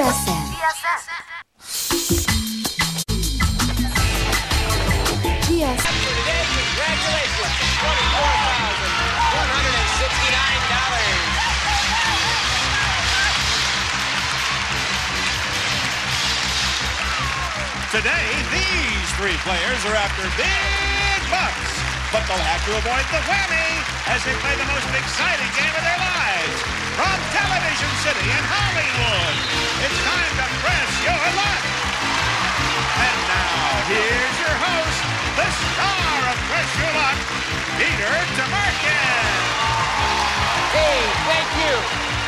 GSM. GSM. Today, congratulations, $24,169. Today, these three players are after big bucks, but they'll have to avoid the whammy as they play the most exciting game of their lives. From Television City in Hollywood, it's time to press your luck. And now, here's your host, the star of Press Your Luck, Peter DeMarcus. Hey, thank you.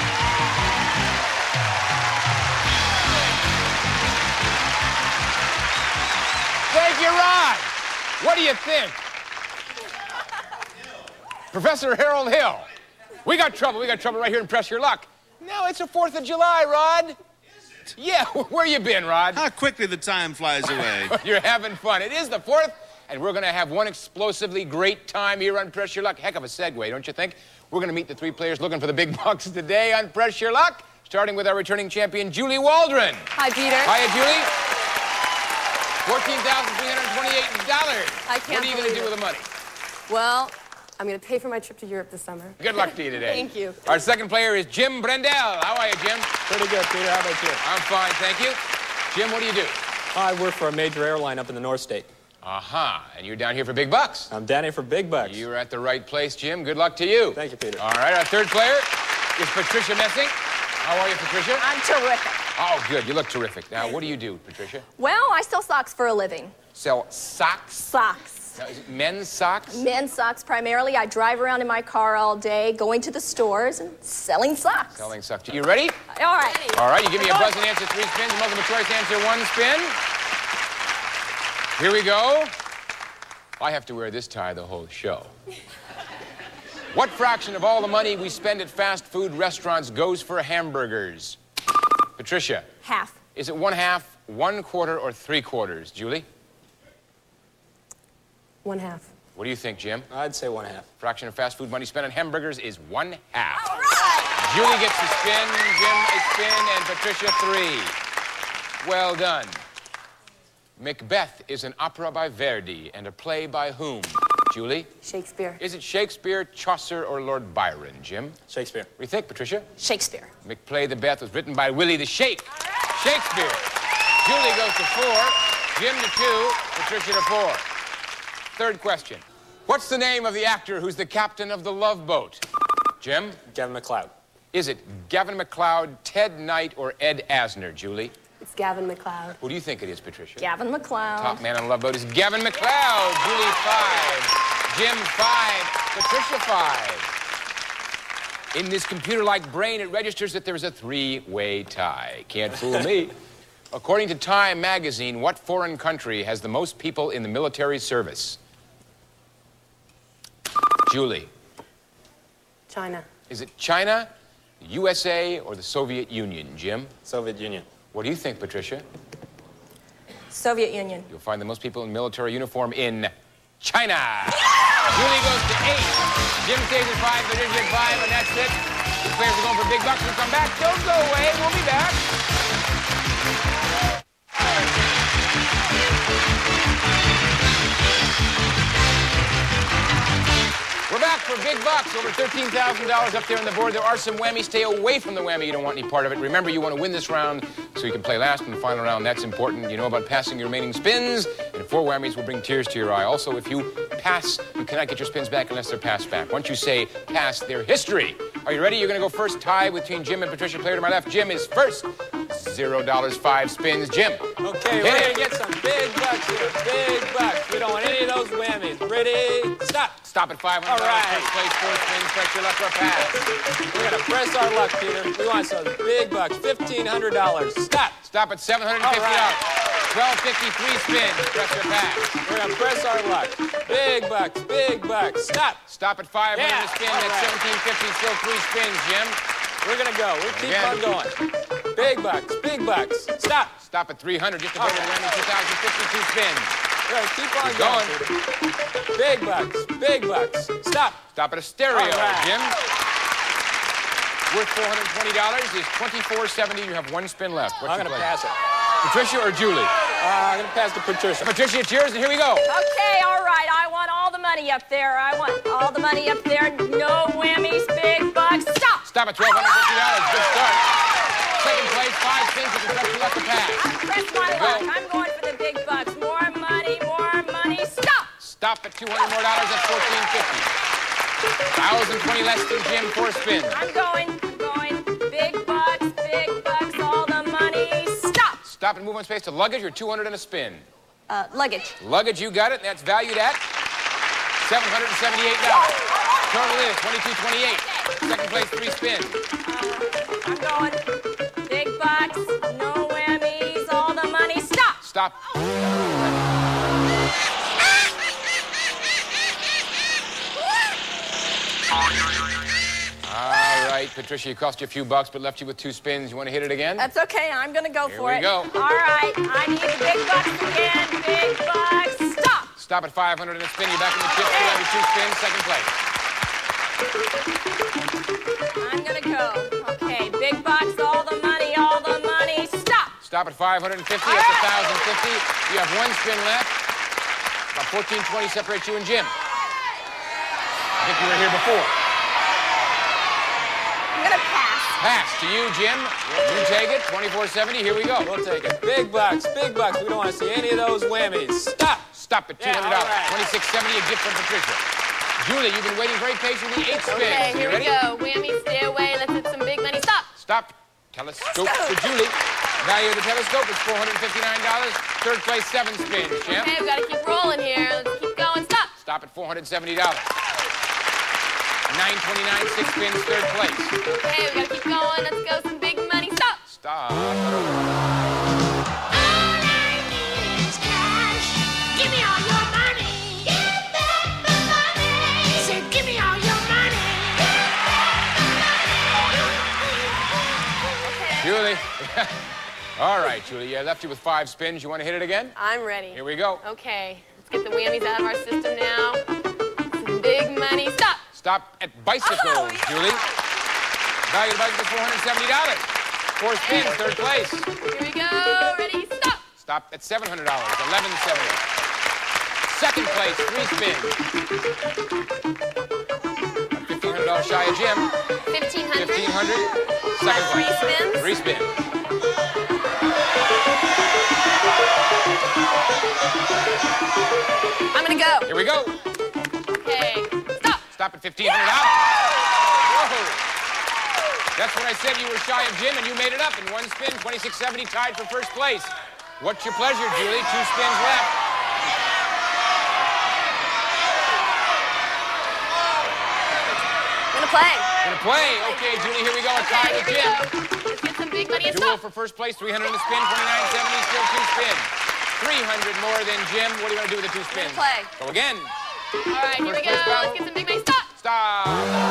Thank you, Ron. What do you think? Professor Harold Hill. We got trouble right here in Press Your Luck. No, it's the 4th of July, Rod. Yeah, where you been, Rod? How quickly the time flies away. You're having fun. It is the 4th, and we're going to have one explosively great time here on Press Your Luck. Heck of a segue, don't you think? We're going to meet the three players looking for the big bucks today on Press Your Luck, starting with our returning champion, Julie Waldron. Hi, Peter. Hiya, Julie. $14,328. I can't What are you going to do with the money? Well, I'm going to pay for my trip to Europe this summer. Good luck to you today. Thank you. Our second player is Jim Brendel. How are you, Jim? Pretty good, Peter. How about you? I'm fine, thank you. Jim, what do you do? I work for a major airline up in the North State. And you're down here for big bucks. I'm down here for big bucks. You're at the right place, Jim. Good luck to you. Thank you, Peter. All right, our third player is Patricia Messing. How are you, Patricia? I'm terrific. Oh, good. You look terrific. Now, what do you do, Patricia? Well, I sell socks for a living. Sell socks? Socks. Now, is it men's socks? Men's socks primarily. I drive around in my car all day, going to the stores and selling socks. Selling socks. You ready? All right. All right, you give me a buzz and answer 3 spins, multiple choice answer 1 spin. Here we go. I have to wear this tie the whole show. What fraction of all the money we spend at fast food restaurants goes for hamburgers? Patricia. Half. Is it 1/2, 1/4, or 3/4? Julie? 1/2. What do you think, Jim? I'd say 1/2. Fraction of fast food money spent on hamburgers is 1/2. All right. Julie gets a spin, Jim a spin, and Patricia 3. Well done. Macbeth is an opera by Verdi and a play by whom? Julie? Shakespeare. Is it Shakespeare, Chaucer, or Lord Byron, Jim? Shakespeare. What do you think, Patricia? Shakespeare. Macplay the Beth was written by Willie the Shake. Shakespeare. Julie goes to 4, Jim to 2, Patricia to 4. Third question. What's the name of the actor who's the captain of the Love Boat? Jim? Gavin MacLeod. Is it Gavin MacLeod, Ted Knight, or Ed Asner, Julie? It's Gavin MacLeod. Who do you think it is, Patricia? Gavin MacLeod. Top man on the Love Boat is Gavin MacLeod. Julie 5, Jim 5, Patricia 5. In this computer-like brain, it registers that there's a 3-way tie. Can't fool me. According to Time magazine, what foreign country has the most people in the military service? Julie. China. Is it China, the USA, or the Soviet Union, Jim? Soviet Union. What do you think, Patricia? Soviet Union. You'll find the most people in military uniform in China. Julie goes to 8. Jim stays at 5, Patricia at 5, and that's it. The players are going for big bucks. We'll come back. Don't go away. We'll be back. We're back for big bucks, over $13,000 up there on the board. There are some whammies. Stay away from the whammy. You don't want any part of it. Remember, you want to win this round so you can play last in the final round. That's important. You know about passing your remaining spins, and 4 whammies will bring tears to your eye. Also, if you pass, you cannot get your spins back unless they're passed back. Once you say pass, they're history. Are you ready? You're going to go first. Tie between Jim and Patricia. Player to my left. Jim is first. $0, 5 spins. Jim. Okay, we're going to get some big bucks here. Big bucks. We don't want any of those whammies. Ready? Stop. Stop at $500. All right. First place, 4 spins. Press your luck for a pass. We're going to press our luck, Peter. We want some big bucks. $1,500. Stop. Stop at $750. All right. 1253 spins. Press your pass. We're going to press our luck. Big bucks. Big bucks. Stop. Stop at 500 Yeah. spin. All That's right. 1750. Still 3 spins, Jim. We're going to go. We'll keep Again. on going. Big bucks. Big bucks. Stop. Stop at 300. Just about to win 2,052 spins. We're going to keep on Keep going. going. Big bucks. Big bucks. Stop. Stop at a stereo, All right. Jim. worth $420 is $24.70. You have one spin left. What's I'm going to pass it. Patricia or Julie? I'm going to pass to Patricia. Patricia, it's yours, and here we go. Okay, all right. I want all the money up there. I want all the money up there. No whammies, big bucks. Stop! Stop at $1,250. Good start. Second place, 5 spins with the press your luck to pass. Press my luck. I'm going for the big bucks. More money, more money. Stop! Stop at $200 more. That's $1,450. 1,020 less than Jim, 4 spins. I'm going. Big bucks, all the money. Stop! Stop and move on space to luggage or 200 and a spin. Luggage. Luggage, you got it. That's valued at $778. Total is $22.28. Second place, 3 spins. I'm going. Big bucks, no whammies, all the money. Stop! Stop. All right, Patricia, it cost you a few bucks, but left you with 2 spins. You want to hit it again? That's okay. I'm going to go for it. Here we go. All right. I need the big bucks again. Big bucks. Stop! Stop at 500 and a spin. You're back in the chip. You have your 2 spins. Second place. I'm going to go. Okay. Big bucks, all the money, Stop! Stop at 550. That's 1,050. You have 1 spin left. About 14.20 separates you and Jim. I think you were here before. I'm going to pass. Pass to you, Jim. You take it. $24.70. Here we go. We'll take it. Big bucks, big bucks. We don't want to see any of those whammies. Stop! Stop at $200. Yeah, all right. $26.70, a gift from Patricia. Julie, you've been waiting very patiently. 8 spins. Okay, here you we ready? go. Whammy, stay away. Let's hit some big money. Stop! Stop. Telescope for Julie. Value of the telescope is $459. Third place, 7 spins. Jim? Okay, we gotta keep rolling here. Let's keep going. Stop! Stop at $470. $9.29, 6 spins, third place. Okay, we gotta keep going. Let's go. Some big money. Stop! Stop. Julie. All right, Julie. I left you with 5 spins. You want to hit it again? I'm ready. Here we go. Okay, let's get the whammies out of our system now. Some big money. Stop! Stop at bicycles, Oh, Julie. Value of the bicycle is $470. 4 spins, third place. Here we go. Ready? Stop! Stop at $700. $11.70. Second place, 3 spins. $1,500 shy of Jim. 1,500. $1,500. Second place. 3 spins. 3 spins. I'm gonna go. Here we go. Okay. Stop! Stop at $1,500. Whoa. That's what I said. You were shy of Jim, and you made it up in 1 spin. $26.70, tied for first place. What's your pleasure, Julie? 2 spins left. I'm gonna play. Gonna play. Okay, Julie, here we go. A tie Okay, with here we Jim. go. Let's get some big money and Duel stop. for first place, 300 in the spin, $29.70, still 2 spins. 300 more than Jim. What do you want to do with the 2 spins? Play. Go again. All right, here we go. First place Let's get some big money. Stop! Stop.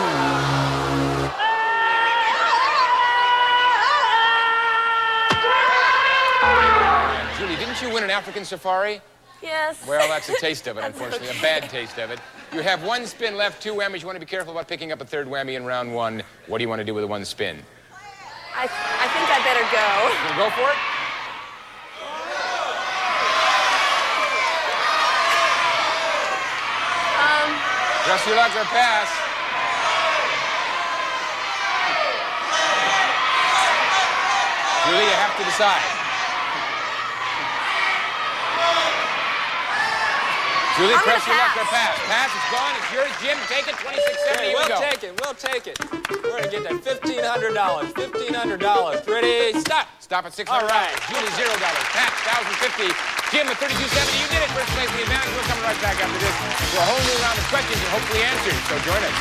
Julie, didn't you win an African safari? Yes. Well, that's a taste of it, That's unfortunately. okay. A bad taste of it. You have 1 spin left, 2 whammies. You want to be careful about picking up a 3rd whammy in round 1. What do you want to do with the 1 spin? I think I better go. You gonna go for it? Press your luck or pass. Julie, you have to decide. Julie, I'm press your gonna luck or pass. Pass, it's gone. It's yours, Jim. Take it. $26.70. Here Hey, we we'll go. take it. We'll take it. We're gonna get that $1,500. $1,500. Ready? Stop. Stop at $600. All right. Julie, $0. Pat, $1,050. Jim, at $32.70. You did it. First place, the advantage. We're coming right back after this for a whole new round of questions and hopefully answers. So join us.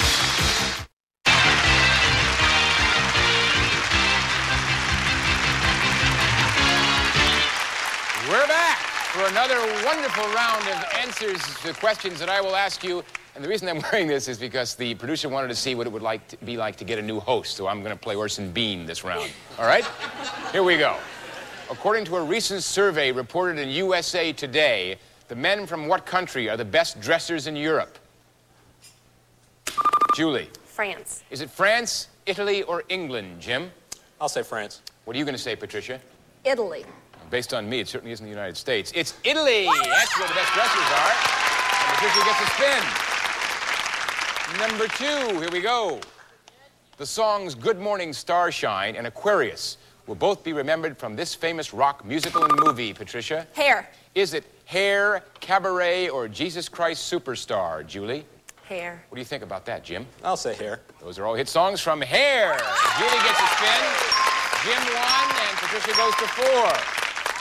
We're back for another wonderful round of answers to questions that I will ask you. And the reason I'm wearing this is because the producer wanted to see what it would be like to get a new host. So I'm going to play Orson Bean this round. All right? Here we go. According to a recent survey reported in USA Today, the men from what country are the best dressers in Europe? Julie. France. Is it France? Italy or England, Jim? I'll say France. What are you going to say, Patricia? Italy. Based on me, it certainly isn't the United States. It's Italy! That's where the best dressers are. And Patricia gets a spin. Number 2, here we go. The songs Good Morning Starshine and Aquarius will both be remembered from this famous rock musical and movie, Patricia. Hair. Is it Hair, Cabaret, or Jesus Christ Superstar, Julie? Hair. What do you think about that, Jim? I'll say Hair. Those are all hit songs from Hair. Julie gets a spin. Jim won, and Patricia goes to 4.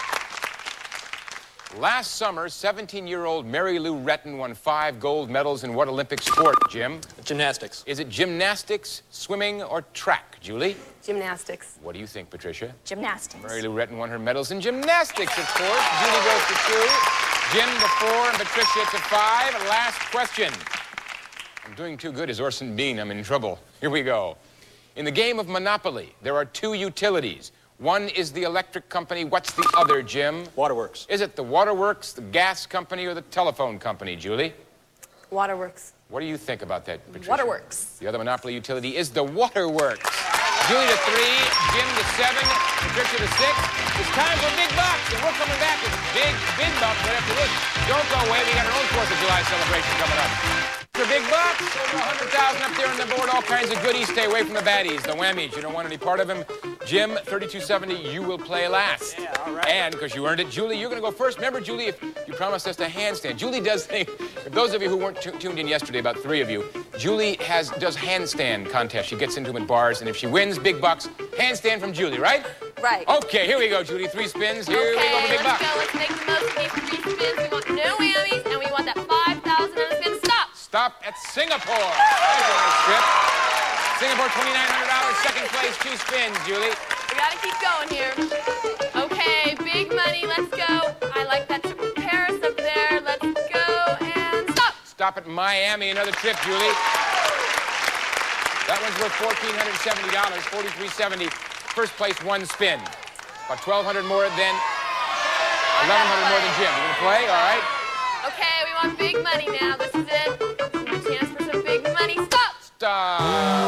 Last summer, 17-year-old Mary Lou Retton won 5 gold medals in what Olympic sport, Jim? Gymnastics. Is it gymnastics, swimming, or track, Julie? Gymnastics. What do you think, Patricia? Gymnastics. Mary Lou Retton won her medals in gymnastics, of course. Julie goes to 2. Jim to 4, and Patricia to 5. Last question. I'm doing too good as Orson Bean. I'm in trouble. Here we go. In the game of Monopoly, there are 2 utilities. One is the electric company. What's the other, Jim? Waterworks. Is it the waterworks, the gas company, or the telephone company, Julie? Waterworks. What do you think about that, Patricia? Waterworks. The other Monopoly utility is the waterworks. Julie to 3, Jim to 7, Patricia to 6. It's time for Big Bucks, and we're coming back with big bucks right after this. Don't go away. We got our own 4th of July celebration coming up. For Big Bucks, over 100,000 up there on the board, all kinds of goodies. Stay away from the baddies, the whammies. You don't want any part of them. Jim, 3270, you will play last. Yeah, all right. And, because you earned it, Julie, you're going to go first. Remember, Julie, if you promised us a handstand. Julie does things, if those of you who weren't tuned in yesterday, about 3 of you, Julie does handstand contests. She gets into them at bars, and if she wins Big Bucks, handstand from Julie, right? Right. Okay, here we go, Julie. 3 spins. Here we go for Big Bucks. Let's make the most of these 3 spins. We want no whammies, and we want that 5,000 and a spin. Stop! Stop at Singapore. That's a nice trip. Singapore, $2,900. Second place, 2 spins, Julie. We gotta keep going here. Okay, big money, let's go. I like that trip to Paris up there. Let's go and stop. Stop at Miami, another trip, Julie. That one's worth $1,470, $4,370. First place, 1 spin. About $1,200 more than, $1,100 more than Jim. You gonna play, all right? Okay, we want big money now. This is it. This is my chance for some big money. Stop. Stop.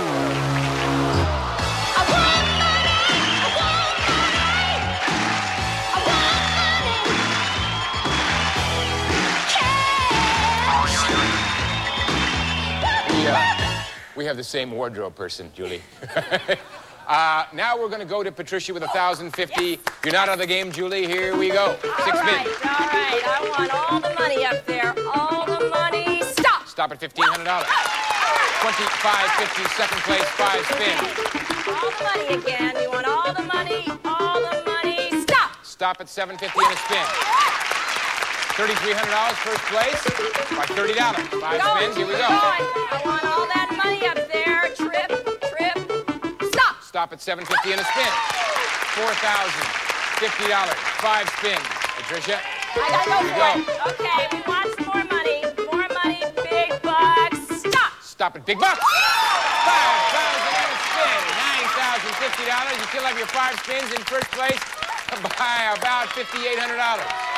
We have the same wardrobe person, Julie. Now we're going to go to Patricia with 1,050. Yes. You're not out of the game, Julie. Here we go. 6 spins. All right. I want all the money up there. All the money. Stop. Stop at $1,500. 25.50, second place, 5 spins. All the money again. You want all the money. All the money. Stop. Stop at $750 and a spin. $3,300, first place, by $30. 5 spins, here we go. I want all that money up there. Trip. Stop. Stop at $750 and a spin. $4,050, 5 spins. Patricia, I gotta go for it. Okay, we want some more money. More money, Big Bucks. Stop. Stop at Big Bucks. 5,000 and a spin. $9,050. You still have your 5 spins in first place by about $5,800.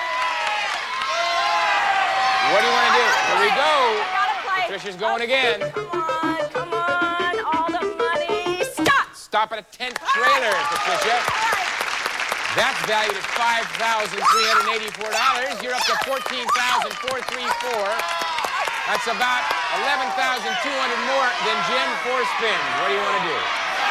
What do you want to do? Here we go. I gotta play. Patricia's going again. Come on. All the money. Stop. Stop at a tent trailer, Patricia. That's valued at $5,384. You're up to $14,434. That's about $11,200 more than Jim, 4 spins. What do you want to do?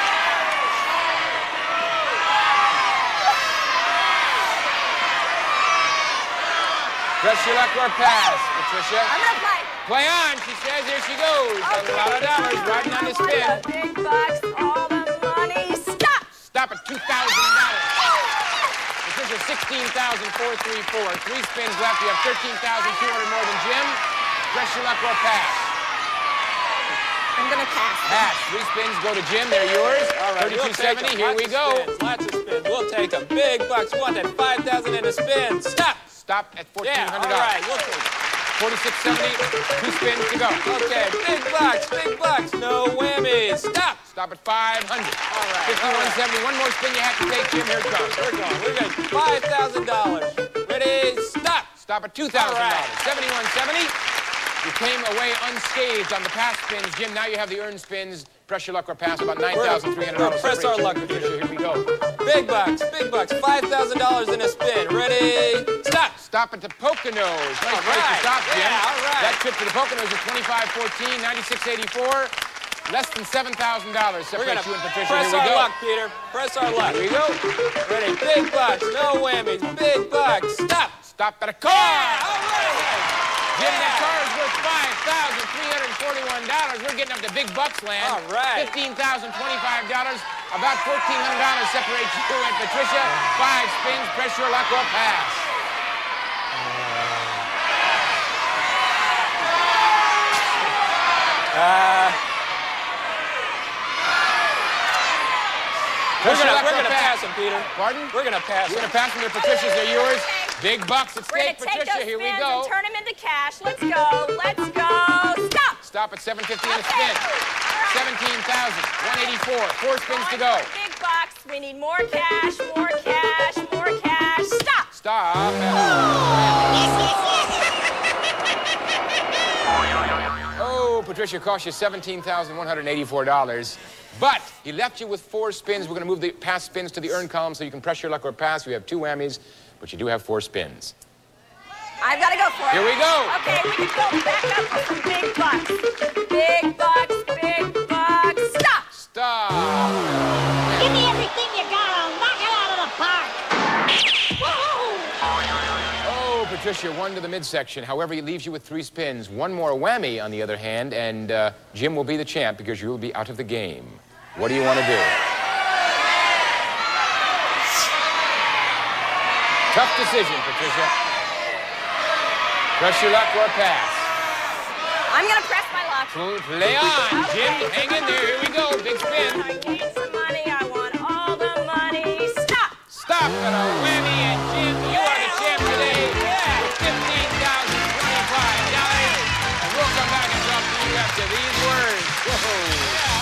Press your luck or pass, Patricia. I'm gonna play. Play on, she says. Here she goes. A lot of dollars riding on the spin. All the Big Bucks, all the money. Stop. Stop at $2,000. Patricia, $16,434. 3 spins left. You have $13,200 more than Jim. Press your luck or pass. I'm gonna pass. Pass. 3 spins go to Jim. They're yours. All right, $3,270. Here we go. Lots of spins. We'll take them. Big Bucks. We want that 5,000 and a spin. Stop. Stop at $1,400. Yeah, all right, we'll take it. $4,670, 2 spins to go. Okay, Big Bucks, no whammies. Stop. Stop at $500. All right. $5,170. One more spin you have to take, Jim. Here it comes. We're going. We're good. $5,000. Ready? Stop. Stop at $2,000. Right. $7,170. You came away unscathed on the past spins, Jim. Now you have the earned spins. Press your luck or pass, about $9,300. Press our luck, Patricia. Here we go. Big bucks, $5,000 in a spin. Ready, stop. Stop at the Poconos. Nice place to stop, Jim. Yeah, all right. That trip to the Poconos is $25.14, $96.84. Less than $7,000 separates you and Patricia. Press Here we our go. luck, Peter. Press our luck. Here we go. Ready, big bucks, no whammies. Big bucks, stop. Stop at a car. Yeah, all right. Jim, that car is worth $5,341. We're getting up to big bucks land. All right. $15,025. About $1,400 separates you and Patricia. 5 spins, press your luck or pass. We're gonna pass him, Peter. Pardon? We're gonna pass him. You're gonna pass them to Patricia's. They're yours. Big bucks at We're stake, gonna take Patricia. those Here we spins go. and turn them into cash. Let's go. Let's go. Stop. Stop at $7.50 in a Okay. spin. All right. $17,184. 4 spins to go. Big bucks. We need more cash. More cash. More cash. Stop. Stop. Oh, Patricia cost you $17,184. But he left you with 4 spins. We're going to move the pass spins to the earn column so you can press your luck or pass. You have 2 whammies, but you do have 4 spins. I've got to go for it. Here we go. Okay, we can build back up for some big bucks. Big bucks. Big bucks. Stop. Stop. Give me everything you got. I'll knock it out of the park. Oh, Patricia, 1 to the midsection. However, he leaves you with 3 spins. 1 more whammy, on the other hand, and Jim will be the champ because you will be out of the game. What do you want to do? Tough decision, Patricia. Press your luck or pass. I'm going to press my luck. Play on, Jim. Okay. Hang in there. Here we go. Big spin. I need some money. I want all the money. Stop. Stop at a whammy, and Jim, you are the champ today. With $15,025. And we'll come back and talk to you after these words. Whoa.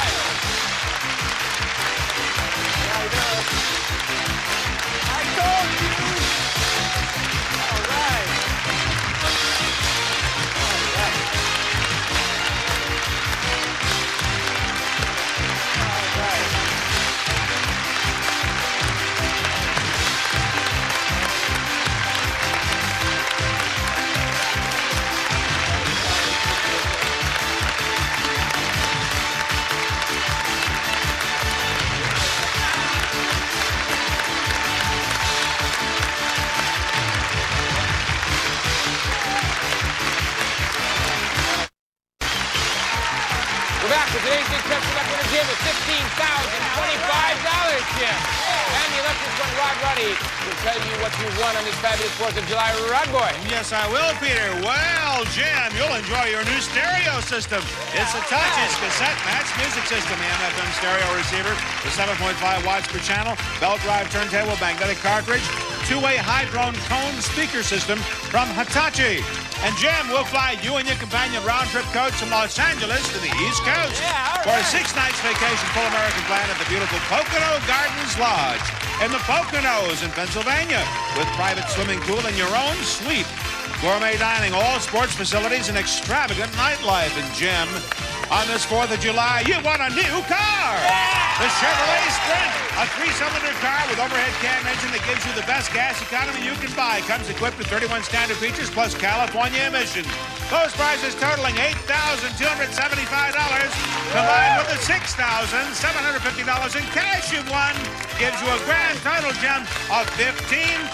We're back with today's big press luck winner, Jim, with $15,025, Jim. And the electric one, Rod Ruddy, will tell you what you won on this fabulous 4th of July. Rod Boy. Yes, I will, Peter. Well, Jim, you'll enjoy your new stereo system. It's a Touch's cassette match music system, AM/FM stereo receiver with 7.5 watts per channel, belt drive turntable, magnetic cartridge, 2-way hydrone cone speaker system from Hitachi. And Jim, we'll fly you and your companion round-trip coach from Los Angeles to the East Coast for a 6 nights vacation full American plan at the beautiful Pocono Gardens Lodge in the Poconos in Pennsylvania with private swimming pool and your own suite. Gourmet dining, all sports facilities, and extravagant nightlife. And Jim, on this 4th of July, you want a new car! The Chevrolet Sprint, a 3-cylinder car with overhead cam engine that gives you the best gas economy you can buy. Comes equipped with 31 standard features plus California emissions. Those prices totaling $8,275, combined with the $6,750 in cash you've won, gives you a grand total, Jim, of $15,025.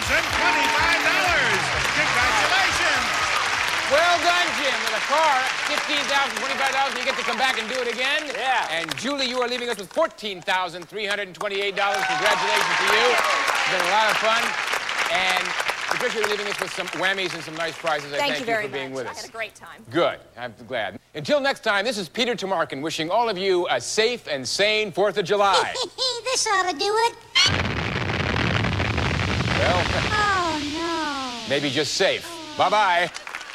Congratulations! Well done, Jim. With a car, $15,025, you get to come back and do it again. Yeah. And Julie, you are leaving us with $14,328. Congratulations to you. It's been a lot of fun. And Patricia, you're leaving us with some whammies and some nice prizes. I thank you very for being much. with I us. had a great time. Good. I'm glad. Until next time, this is Peter Tomarkin wishing all of you a safe and sane 4th of July. This ought to do it. Well, Oh, no. maybe just safe. Bye-bye.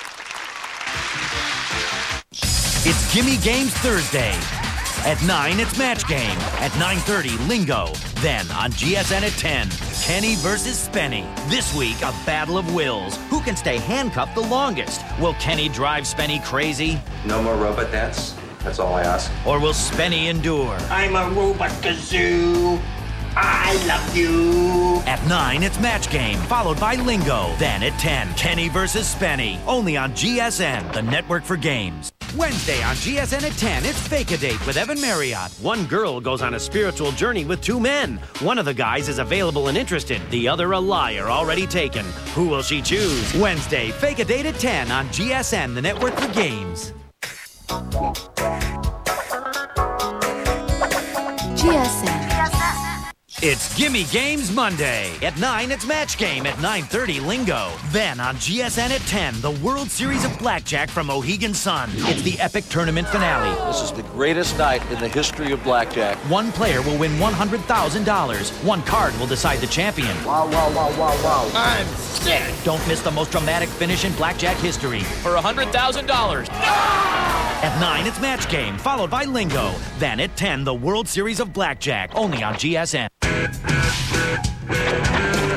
It's Gimme Games Thursday. At 9, it's Match Game. At 9:30, Lingo. Then on GSN at 10, Kenny versus Spenny. This week, a battle of wills. Who can stay handcuffed the longest? Will Kenny drive Spenny crazy? No more robot dance? That's all I ask. Or will Spenny endure? I'm a robot kazoo. I love you. At 9, it's Match Game, followed by Lingo. Then at 10, Kenny versus Spenny. Only on GSN, the network for games. Wednesday on GSN at 10, it's Fake a Date with Evan Marriott. One girl goes on a spiritual journey with 2 men. One of the guys is available and interested, the other a liar already taken. Who will she choose? Wednesday, Fake a Date at 10 on GSN, the network for games. GSN. It's Gimme Games Monday. At 9, it's Match Game. At 9:30, Lingo. Then on GSN at 10, the World Series of Blackjack from Mohegan Sun. It's the epic tournament finale. This is the greatest night in the history of blackjack. One player will win $100,000. One card will decide the champion. Wow, wow, wow, wow, wow. I'm sick. Don't miss the most dramatic finish in blackjack history. For $100,000. At 9, it's Match Game, followed by Lingo. Then at 10, the World Series of Blackjack, only on GSN.